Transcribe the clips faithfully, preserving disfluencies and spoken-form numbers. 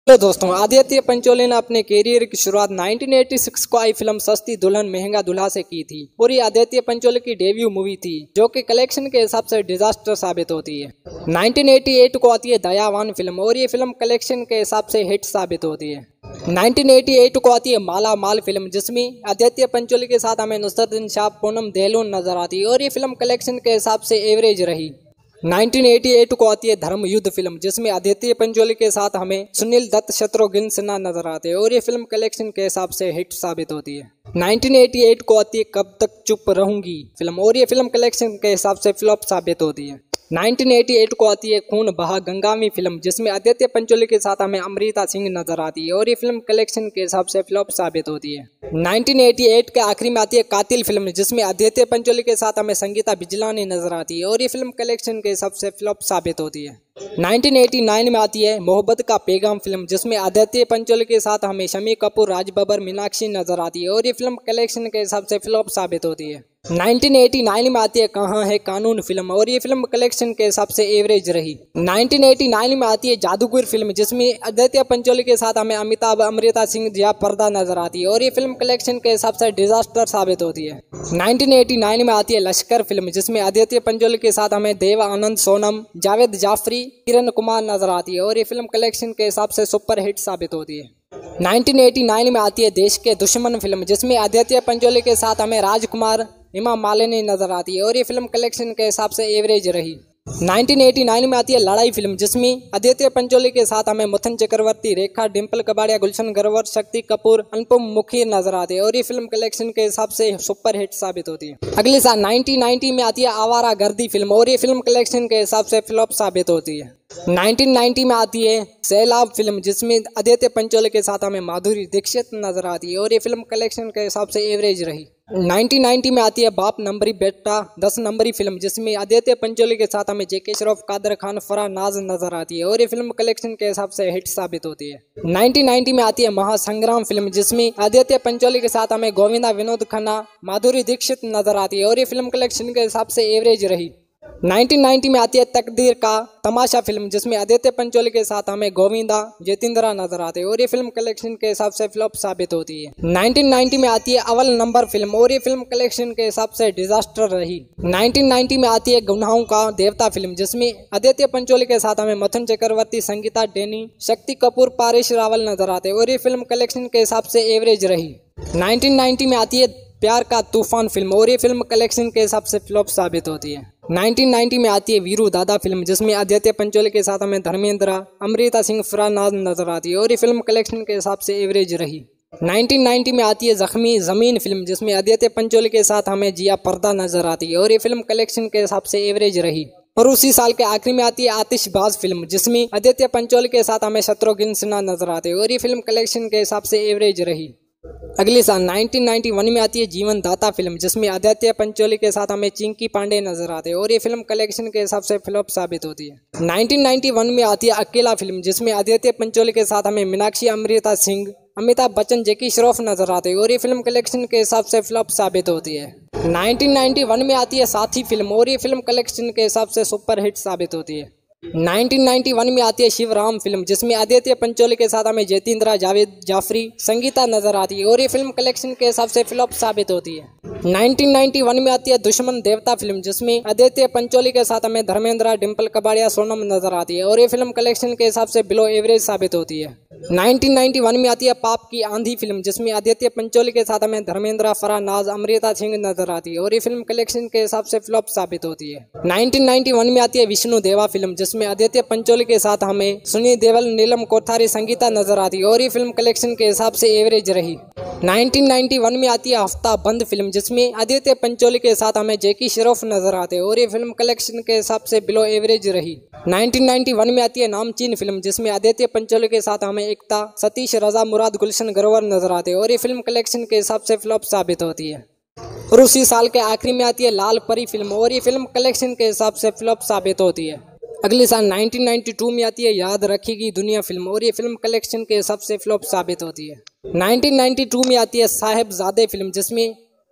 Hello दोस्तों, आदित्य पंचोली ने अपने कैरियर की शुरुआत उन्नीस सौ छियासी को आई फिल्म सस्ती दुल्हन महंगा दुल्हा से की थी और ये आदित्य पंचोली की डेब्यू मूवी थी जो कि कलेक्शन के हिसाब से डिजास्टर साबित होती है। उन्नीस सौ अट्ठासी को आती है दयावान फिल्म और ये फिल्म कलेक्शन के हिसाब से हिट साबित होती है। उन्नीस सौ अट्ठासी को आती है माला माल फिल्म जिसमें आदित्य पंचोली के साथ हमें नुसरत शाह पूनम देहलोन नजर आती है और ये फिल्म कलेक्शन के हिसाब से एवरेज रही। उन्नीस सौ अट्ठासी को आती है धर्म युद्ध फिल्म जिसमें आदित्य पंचोली के साथ हमें सुनील दत्त शत्रुघ्न सिन्हा नजर आते हैं और ये फिल्म कलेक्शन के हिसाब से हिट साबित होती है। उन्नीस सौ अट्ठासी को आती है कब तक चुप रहूंगी फिल्म और ये फिल्म कलेक्शन के हिसाब से फ्लॉप साबित होती है। उन्नीस सौ अट्ठासी को आती है खून बहा गंगामी फिल्म जिसमें आदित्य पंचोली के साथ हमें अमृता सिंह नजर आती है और ये फिल्म कलेक्शन के हिसाब से फ्लॉप साबित होती है। उन्नीस सौ अट्ठासी के आखिरी में आती है कातिल फिल्म जिसमें आदित्य पंचोली के साथ हमें संगीता बिजलानी नजर आती है और ये फिल्म कलेक्शन के हिसाब से फ्लॉप साबित होती है। उन्नीस सौ नवासी में आती है मोहब्बत का पैगाम फिल्म जिसमें आदित्य पंचोली के साथ हमें शमी कपूर, राज बब्बर, मीनाक्षी नजर आती है और ये फिल्म कलेक्शन के हिसाब से फ्लॉप साबित होती है। उन्नीस सौ नवासी में आती है कहाँ है कानून फिल्म और ये फिल्म कलेक्शन के हिसाब से एवरेज रही। उन्नीस सौ नवासी में आती है जादूगर फिल्म जिसमें आदित्य पंचोली के साथ हमें अमिताभ, अमृता सिंह या पर्दा नजर आती है और ये फिल्म कलेक्शन के हिसाब से डिजास्टर साबित होती है। उन्नीस सौ नवासी में आती है लश्कर फिल्म जिसमें आदित्य पंचोली के साथ हमें देव आनंद, सोनम, जावेद जाफरी, किरण कुमार नजर आती है और ये फिल्म कलेक्शन के हिसाब से सुपर हिट साबित होती है। उन्नीस सौ नवासी में आती है देश के दुश्मन फिल्म जिसमें आदित्य पंचोली के साथ हमें राजकुमार, हेमा मालिनी नजर आती है और ये फिल्म कलेक्शन के हिसाब से एवरेज रही। उन्नीस सौ नवासी में आती है लड़ाई फिल्म जिसमें आदित्य पंचोली के साथ हमें मिथुन चक्रवर्ती, रेखा, डिम्पल कबाड़िया, गुलशन ग्रोवर, शक्ति कपूर, अनुपम मुखर्जी नजर आते हैं और ये फिल्म कलेक्शन के हिसाब से सुपर हिट साबित होती है। अगले साल उन्नीस सौ नब्बे में आती है आवारा गर्दी फिल्म और ये फिल्म कलेक्शन के हिसाब से फ्लॉप साबित होती है। उन्नीस सौ नब्बे में आती है सैलाब फिल्म जिसमें आदित्य पंचोली के साथ हमें माधुरी दीक्षित नजर आती है और ये फिल्म कलेक्शन के हिसाब से एवरेज रही। उन्नीस सौ नब्बे में आती है बाप नंबरी बेटा दस नंबरी फिल्म जिसमें आदित्य पंचोली के साथ हमें जेके श्रॉफ, कादर खान, फराह नाज नजर आती है और ये फिल्म कलेक्शन के हिसाब से हिट साबित होती है। उन्नीस सौ नब्बे में आती है महासंग्राम फिल्म जिसमें आदित्य पंचोली के साथ हमें गोविंदा, विनोद खन्ना, माधुरी दीक्षित नजर आती है और ये फिल्म कलेक्शन के हिसाब से एवरेज रही। उन्नीस सौ नब्बे में आती है तकदीर का तमाशा फिल्म जिसमें आदित्य पंचोली के साथ हमें गोविंदा, जतिंद्रा नजर आते हैं और ये फिल्म कलेक्शन के हिसाब से फ्लॉप साबित होती है। उन्नीस सौ नब्बे में आती है अव्वल नंबर फिल्म और ये फिल्म कलेक्शन के हिसाब से डिजास्टर रही। उन्नीस सौ नब्बे में आती है गुनाहों का देवता फिल्म जिसमें आदित्य पंचोली के साथ हमें मिथुन चक्रवर्ती, संगीता डेनी, शक्ति कपूर, पारेश रावल नजर आते हैं और ये फिल्म कलेक्शन के हिसाब से एवरेज रही। उन्नीस सौ नब्बे में आती है प्यार का तूफान फिल्म और ये फिल्म कलेक्शन के हिसाब से फ्लॉप साबित होती है। उन्नीस सौ नब्बे में आती है वीरू दादा फिल्म जिसमें आदित्य पंचोली के साथ हमें धर्मेंद्र, अमृता सिंह, फराह नाज नजर आती है और ये फिल्म कलेक्शन के हिसाब से एवरेज रही। उन्नीस सौ नब्बे में आती है जख्मी जमीन फिल्म जिसमें आदित्य पंचोली के साथ हमें जिया पर्दा नजर आती है और ये फिल्म कलेक्शन के हिसाब से एवरेज रही। और उसी साल के आखिरी में आती है आतिशबाज फिल्म जिसमें आदित्य पंचोली के साथ हमें शत्रुघ्न सिन्हा नजर आते हैं और ये फिल्म कलेक्शन के हिसाब से एवरेज रही। अगले साल उन्नीस सौ इक्यानवे में आती है जीवन दाता फिल्म जिसमें आदित्य पंचोली के साथ हमें चिंकी पांडे नजर आते हैं और ये फिल्म कलेक्शन के हिसाब से फ्लॉप साबित होती है। उन्नीस सौ इक्यानवे में आती है अकेला फिल्म जिसमें आदित्य पंचोली के साथ हमें मीनाक्षी, अमृता सिंह, अमिताभ बच्चन, जेकी श्रॉफ नजर आते हैं और ये फिल्म कलेक्शन के हिसाब से फ्लॉप साबित होती है। उन्नीस सौ इक्यानवे में आती है साथी फिल्म और ये फिल्म कलेक्शन के हिसाब से सुपर हिट साबित होती है। उन्नीस सौ इक्यानवे में आती है शिवराम फिल्म जिसमें आदित्य पंचोली के साथ हमें जतिंद्रा, जावेद जाफरी, संगीता नजर आती है और ये फिल्म कलेक्शन के हिसाब से फ्लॉप साबित होती है। उन्नीस सौ इक्यानवे में आती है दुश्मन देवता फिल्म जिसमें आदित्य पंचोली के साथ हमें धर्मेंद्र, डिम्पल कबाड़िया, सोनम नजर आती है और ये फिल्म कलेक्शन के हिसाब से बिलो एवरेज साबित होती है। उन्नीस सौ इक्यानवे में आती है पाप की आंधी फिल्म जिसमें आदित्य पंचोली के साथ हमें धर्मेंद्र, फराह नाज, अमृता सिंह नजर आती है और ये फिल्म कलेक्शन के हिसाब से फ्लॉप साबित होती है। उन्नीस सौ इक्यानवे में आती है विष्णु देवा फिल्म जिसमें आदित्य पंचोली के साथ हमें सुनी देवल, नीलम कोठारी, संगीता नजर आती है और ये फिल्म कलेक्शन के हिसाब से एवरेज रही। उन्नीस सौ इक्यानवे में आती है हफ्ता बंद फिल्म जिसमें आदित्य पंचोली के साथ हमें जेकी श्रॉफ नजर आते हैं और ये फिल्म कलेक्शन के हिसाब से बिलो एवरेज रही। उन्नीस सौ इक्यानवे में आती है नामचीन फिल्म जिसमें आदित्य पंचोली के साथ हमें एकता, सतीश, रजा, मुराद, गुलशन ग्रोवर नजर आते हैं और ये फिल्म कलेक्शन के हिसाब से फ्लॉप साबित होती है। और उसी साल के आखिरी में आती है लाल परी फिल्म और ये फिल्म कलेक्शन के हिसाब से फ्लॉप साबित होती है। अगले साल उन्नीस सौ बानवे में आती है याद रखेगी दुनिया फिल्म और ये फिल्म कलेक्शन के हिसाब से फ्लॉप साबित होती है। उन्नीस सौ बानवे में आती है साहेबजादे फिल्म जिसमें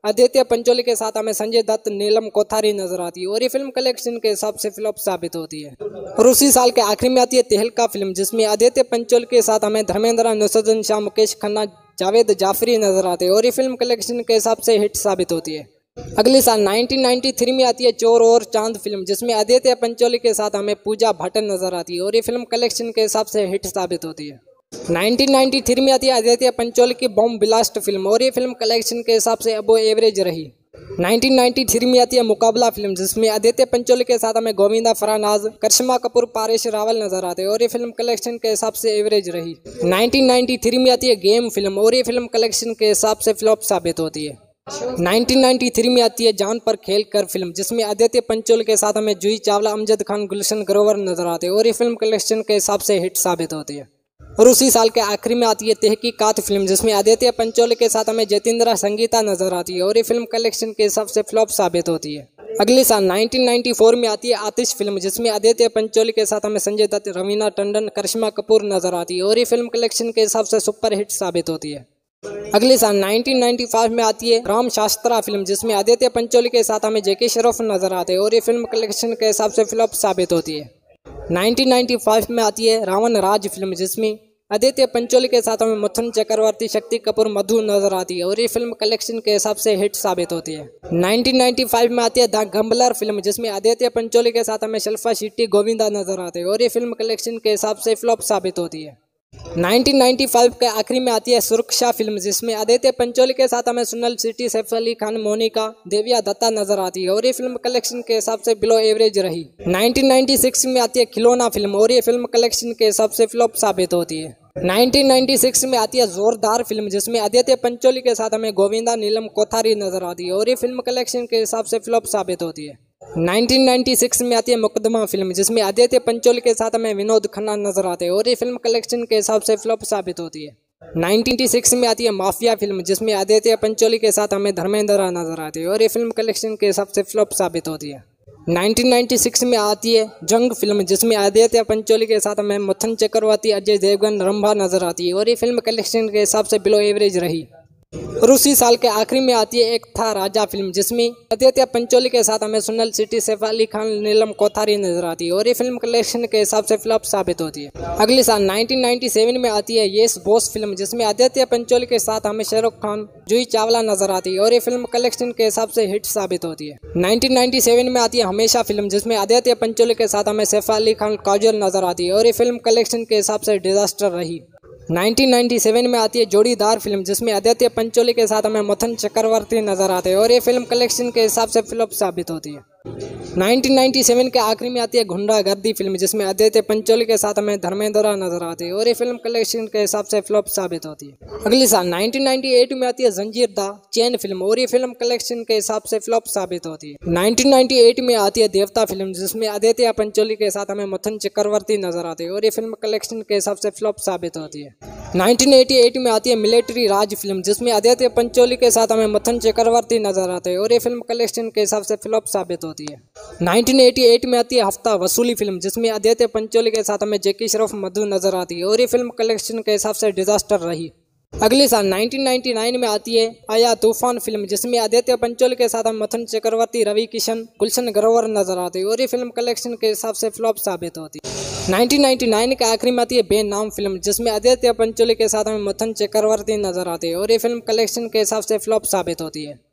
आदित्य पंचोली के साथ हमें संजय दत्त, नीलम कोठारी नजर आती है और ये फिल्म कलेक्शन के हिसाब से फ्लॉप साबित होती है। और उसी साल के आखिरी में आती है तहलका फिल्म, जिसमें आदित्य पंचोली के साथ हमें धर्मेंद्र, नुसरुद्दीन शाह, मुकेश खन्ना, जावेद जाफरी नजर आते हैं और ये फिल्म कलेक्शन के हिसाब से हिट साबित होती है। अगले साल उन्नीस सौ तिरानवे में आती है चोर और चांद फिल्म, जिसमें आदित्य पंचोली के साथ हमें पूजा भाटन नजर आती है और ये फिल्म कलेक्शन के हिसाब से हिट साबित होती है। उन्नीस सौ तिरानवे में आती है आदित्य पंचोली की बॉम्ब ब्लास्ट फिल्म और ये फिल्म कलेक्शन के हिसाब से अबो एवरेज रही। उन्नीस सौ तिरानवे में आती है मुकाबला फिल्म, जिसमें आदित्य पंचोली के साथ हमें गोविंदा फरानाज, करिश्मा कपूर, पारेश रावल नजर आते हैं और ये फिल्म कलेक्शन के हिसाब से एवरेज रही। उन्नीस सौ तिरानवे में आती है गेम फिल्म और ये फिल्म कलेक्शन के हिसाब से फ्लॉप साबित होती है। उन्नीस सौ तिरानवे में आती है जान पर खेल कर फिल्म, जिसमें आदित्य पंचोली के साथ हमें जूही चावला, अमजद खान, गुलशन ग्रोवर नजर आते हैं और ये फिल्म कलेक्शन के हिसाब से हिट साबित होती है। और उसी साल के आखिरी में आती है तहकीकात फिल्म, जिसमें आदित्य पंचोली के साथ हमें जतिंद्रा संगीता नजर आती है और ये फिल्म कलेक्शन के हिसाब से फ्लॉप साबित होती है। अगले साल उन्नीस सौ चौरानवे में आती है आतिश फिल्म, जिसमें आदित्य पंचोली के साथ हमें संजय दत्त, रवीना टंडन, करिश्मा कपूर नजर आती है और ये फिल्म कलेक्शन के हिसाब से सुपर हिट साबित होती है। अगले साल उन्नीस सौ पचानवे में आती है राम शास्त्रा फिल्म, जिसमें आदित्य पंचोली के साथ हमें जेके श्रॉफ नजर आते हैं और ये फिल्म कलेक्शन के हिसाब से फ्लॉप साबित होती है। उन्नीस सौ पचानवे में आती है रावण राज फिल्म, जिसमें आदित्य पंचोली के साथ हमें मिथुन चक्रवर्ती, शक्ति कपूर, मधु नजर आती है और ये फिल्म कलेक्शन के हिसाब से हिट साबित होती है। उन्नीस सौ पचानवे में आती है द गम्बलर फिल्म, जिसमें आदित्य पंचोली के साथ हमें शिल्पा शेट्टी, गोविंदा नजर आते हैं और ये फिल्म कलेक्शन के हिसाब से फ्लॉप साबित होती है। उन्नीस सौ पचानवे के आखिरी में आती है सुरक्षा फिल्म, जिसमें आदित्य पंचोली के साथ हमें सुनील शेट्टी, सैफ अली खान, मोनिका, देविया दत्ता नजर आती है और ये फिल्म कलेक्शन के हिसाब से बिलो एवरेज रही। उन्नीस सौ छियानवे में आती है खिलौना फिल्म और ये फिल्म कलेक्शन के हिसाब से फ्लॉप साबित होती है। उन्नीस सौ छियानवे में आती है जोरदार फिल्म, जिसमें आदित्य पंचोली के साथ हमें गोविंदा, नीलम कोठारी नजर आती है और ये फिल्म कलेक्शन के हिसाब से फ्लॉप साबित होती है। उन्नीस सौ छियानवे में आती है मुकदमा फिल्म, जिसमें आदित्य पंचोली के साथ हमें विनोद खन्ना नजर आते हैं और ये फिल्म कलेक्शन के हिसाब से फ्लॉप साबित होती है। उन्नीस सौ छियानवे में आती है माफिया फिल्म, जिसमें आदित्य पंचोली के साथ हमें धर्मेंद्र नजर आते हैं और ये फिल्म कलेक्शन के हिसाब से फ्लॉप साबित होती है। उन्नीस सौ छियानवे में आती है जंग फिल्म, जिसमें आदित्य पंचोली के साथ हमें मिथुन चक्रवर्ती, अजय देवगन, रंभा नजर आती है और ये फिल्म कलेक्शन के हिसाब से बिलो एवरेज रही। और उसी साल के आखिरी में आती है एक था राजा फिल्म, जिसमें आदित्य पंचोली के साथ हमें सुनील शेट्टी, सैफ अली खान, नीलम कोठारी नजर आती है और ये फिल्म कलेक्शन के हिसाब से फ्लॉप साबित होती है। अगले साल उन्नीस सौ सत्तानवे में आती है यस बॉस फिल्म, जिसमें आदित्य पंचोली के साथ हमें शाहरुख खान, जूही चावला नजर आती है और ये फिल्म कलेक्शन के हिसाब से हिट साबित होती है। उन्नीस सौ सत्तानवे में आती है हमेशा फिल्म, जिसमें आदित्य पंचोली के साथ हमें सैफ अली खान, काजोल नजर आती है और ये फिल्म कलेक्शन के हिसाब से डिजास्टर रही। उन्नीस सौ सत्तानवे में आती है जोड़ीदार फिल्म, जिसमें आदित्य पंचोली के साथ हमें मिथुन चक्रवर्ती नजर आते हैं और ये फिल्म कलेक्शन के हिसाब से फ्लॉप साबित होती है। उन्नीस सौ सत्तानवे के आखिरी में आती है गुंडागर्दी फिल्म, जिसमें आदित्य पंचोली के साथ हमें धर्मेंद्र नजर आते हैं और ये फिल्म कलेक्शन के हिसाब से फ्लॉप साबित होती है। अगले साल उन्नीस सौ अट्ठानवे में आती है जंजीर द चैन फिल्म और ये फिल्म कलेक्शन के हिसाब से फ्लॉप साबित होती है। उन्नीस सौ अट्ठानवे में आती है देवता फिल्म, जिसमें आदित्य पंचोली के साथ हमें मिथुन चक्रवर्ती नजर आते हैं और ये फिल्म कलेक्शन के हिसाब से फ्लॉप साबित होती है। उन्नीस सौ अट्ठासी में आती है मिलिट्री राज फिल्म, जिसमें आदित्य पंचोली के साथ हमें मिथुन चक्रवर्ती नजर आते हैं और ये फिल्म कलेक्शन के हिसाब से फ्लॉप साबित होती है। उन्नीस सौ अट्ठासी में आती है हफ्ता वसूली फिल्म, जिसमें आदित्य पंचोली के साथ हमें जेकी श्रॉफ, मधु नजर आती है और ये फिल्म कलेक्शन के हिसाब से डिजास्टर रही। अगले साल उन्नीस सौ निन्यानवे में आती है आया तूफान फिल्म, जिसमें आदित्य पंचोली के साथ हम मिथुन चक्रवर्ती, रवि किशन, गुलशन ग्रोवर नजर आते हैं और ये फिल्म कलेक्शन के हिसाब से फ्लॉप साबित होती है। उन्नीस सौ निन्यानवे के आखिरी में आती है बेनाम फिल्म, जिसमें आदित्य पंचोली के साथ हमें मिथुन चक्रवर्ती नजर आते हैं और ये फिल्म कलेक्शन के हिसाब से फ्लॉप साबित होती है।